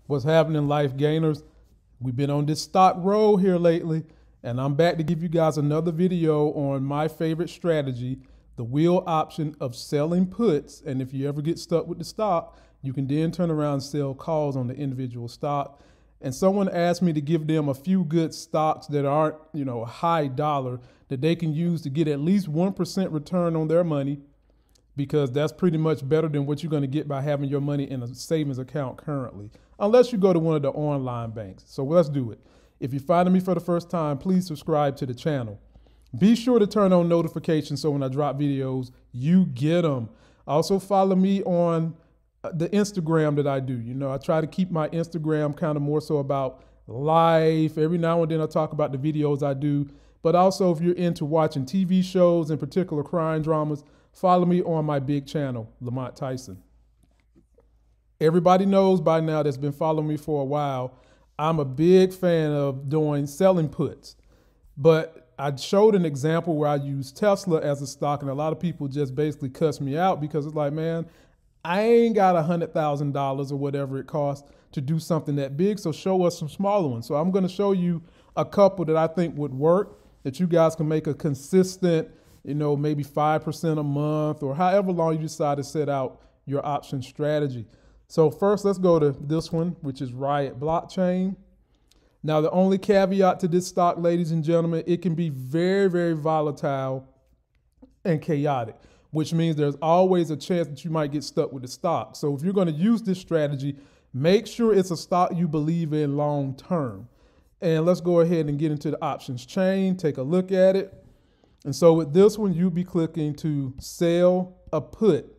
What's happening, life gainers? We've been on this stock roll here lately, and I'm back to give you guys another video on my favorite strategy, the wheel option of selling puts. And if you ever get stuck with the stock, you can then turn around and sell calls on the individual stock. And someone asked me to give them a few good stocks that aren't, high dollar that they can use to get at least 1% return on their money, because that's pretty much better than what you're going to get by having your money in a savings account currently, unless you go to one of the online banks. So let's do it. If you're finding me for the first time, please subscribe to the channel. Be sure to turn on notifications so when I drop videos, you get them. Also follow me on the Instagram that I do. I try to keep my Instagram kind of more so about life. Every now and then I talk about the videos I do, but also if you're into watching TV shows, in particular crime dramas, follow me on my big channel, Lamont Tyson. Everybody knows by now that's been following me for a while, I'm a big fan of doing selling puts. But I showed an example where I used Tesla as a stock, and a lot of people just basically cuss me out because it's like, man, I ain't got $100,000 or whatever it costs to do something that big, so show us some smaller ones. So I'm going to show you a couple that I think would work, that you guys can make a consistent, maybe 5% a month or however long you decide to set out your option strategy. So first, let's go to this one, which is Riot Blockchain. Now, the only caveat to this stock, ladies and gentlemen, it can be very, very volatile and chaotic, which means there's always a chance that you might get stuck with the stock. So if you're going to use this strategy, make sure it's a stock you believe in long term. And let's go ahead and get into the options chain, take a look at it. And so with this one, you'll be clicking to sell a put.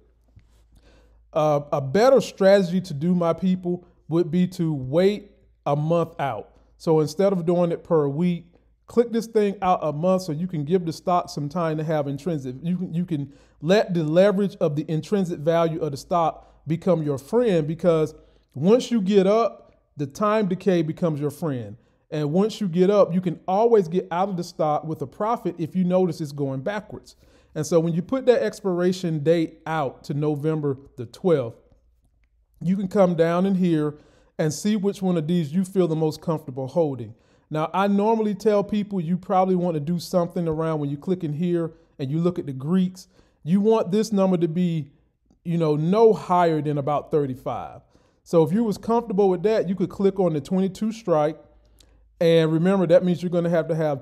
A better strategy to do, my people, would be to wait a month out. So instead of doing it per week, click this thing out a month so you can give the stock some time to have intrinsic. You can let the leverage of the intrinsic value of the stock become your friend, because once you get up, the time decay becomes your friend. And once you get up, you can always get out of the stock with a profit if you notice it's going backwards. And so when you put that expiration date out to November the 12th, you can come down in here and see which one of these you feel the most comfortable holding. Now, I normally tell people you probably want to do something around when you click in here and you look at the Greeks. You want this number to be, no higher than about 35. So if you was comfortable with that, you could click on the 22 strike. And remember, that means you're going to have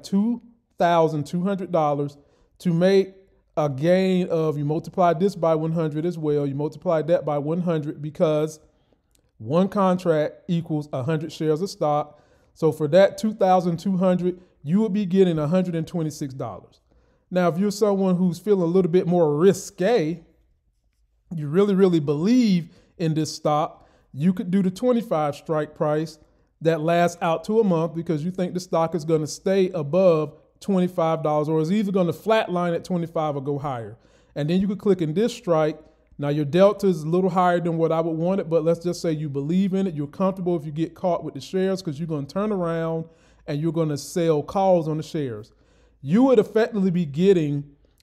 $2,200 to make a gain of, you multiply this by 100 as well. You multiply that by 100 because one contract equals 100 shares of stock. So for that 2,200, you would be getting $126. Now, if you're someone who's feeling a little bit more risque, you really, really believe in this stock, you could do the 25 strike price that lasts out to a month because you think the stock is going to stay above $25 or is either going to flatline at 25 or go higher. And then you could click in this strike. Now your delta is a little higher than what I would want it, but let's just say you believe in it. You're comfortable if you get caught with the shares because you're going to turn around and you're going to sell calls on the shares. You would effectively be getting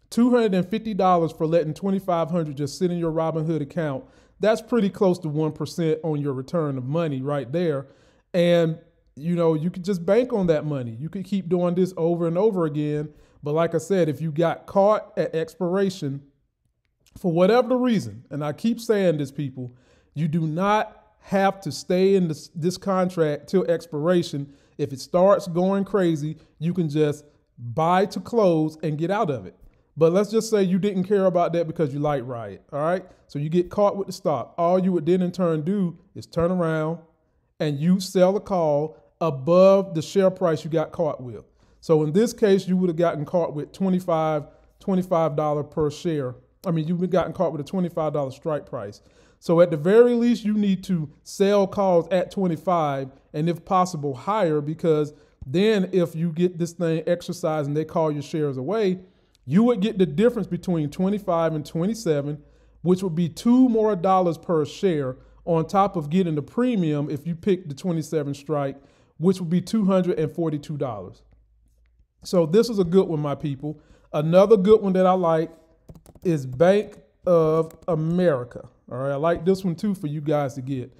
$250 for letting $2,500 just sit in your Robinhood account. That's pretty close to 1% on your return of money right there. And you could just bank on that money. You could keep doing this over and over again. But like I said, if you got caught at expiration, for whatever the reason, and I keep saying this, people, you do not have to stay in this contract till expiration. If it starts going crazy, you can just buy to close and get out of it. But let's just say you didn't care about that because you like Riot, all right? So you get caught with the stock. All you would then in turn do is turn around and you sell a call above the share price you got caught with. So in this case, you would have gotten caught with $25 per share. You've been gotten caught with a $25 strike price. So at the very least, you need to sell calls at 25 and if possible higher, because then if you get this thing exercised and they call your shares away, you would get the difference between 25 and 27, which would be $2 more per share on top of getting the premium if you pick the 27 strike, which would be $242. So this is a good one, my people. Another good one that I like is Bank of America. All right, I like this one too for you guys to get.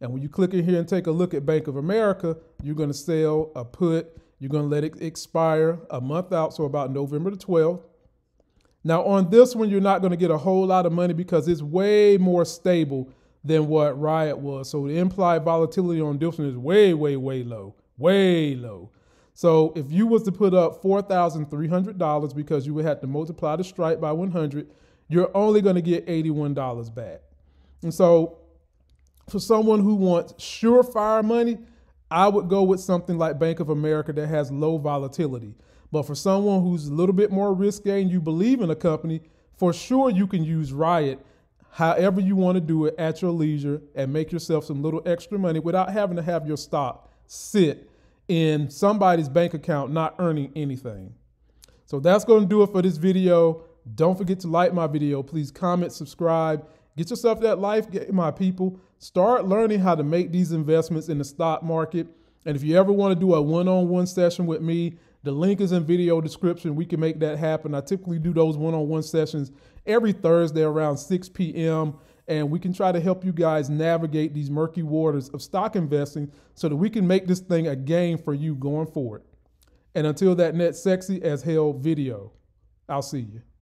And when you click in here and take a look at Bank of America, you're going to sell a put. You're going to let it expire a month out, so about November the 12th. Now on this one, you're not going to get a whole lot of money because it's way more stable than what Riot was. So the implied volatility on this one is way, way, way low, way low. So if you was to put up $4,300 because you would have to multiply the strike by 100, you're only going to get $81 back. And so for someone who wants surefire money, I would go with something like Bank of America that has low volatility. But for someone who's a little bit more risky and you believe in a company, for sure you can use Riot however you want to do it at your leisure and make yourself some little extra money without having to have your stock sit in somebody's bank account not earning anything. So that's going to do it for this video. Don't forget to like my video. Please comment, subscribe. Get yourself that life game, my people. Start learning how to make these investments in the stock market. And if you ever want to do a one-on-one session with me, the link is in video description. We can make that happen. I typically do those one-on-one sessions every Thursday around 6 p.m. And we can try to help you guys navigate these murky waters of stock investing so that we can make this thing a game for you going forward. And until that next sexy as hell video, I'll see you.